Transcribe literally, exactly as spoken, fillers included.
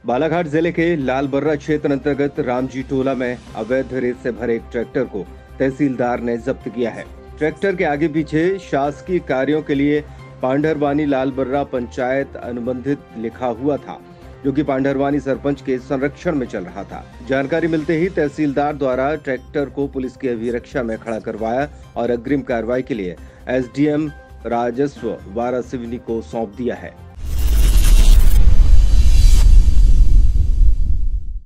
बालाघाट जिले के लालबर्रा क्षेत्र अंतर्गत रामजी टोला में अवैध रेत से भरे एक ट्रैक्टर को तहसीलदार ने जब्त किया है। ट्रैक्टर के आगे पीछे शासकीय कार्यों के लिए पांडरवानी लालबर्रा पंचायत अनुबंधित लिखा हुआ था, जो कि पांडरवानी सरपंच के संरक्षण में चल रहा था। जानकारी मिलते ही तहसीलदार द्वारा ट्रैक्टर को पुलिस की अभिरक्षा में खड़ा करवाया और अग्रिम कार्रवाई के लिए एसडीएम राजस्व वारासिवनी को सौंप दिया है।